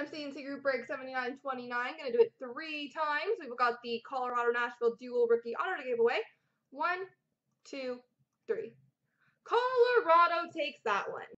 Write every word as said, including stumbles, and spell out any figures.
Random C and C group break seventy-nine twenty-nine. Going to do it three times. We've got the Colorado-Nashville dual rookie honor to give away. One, two, three. Colorado takes that one.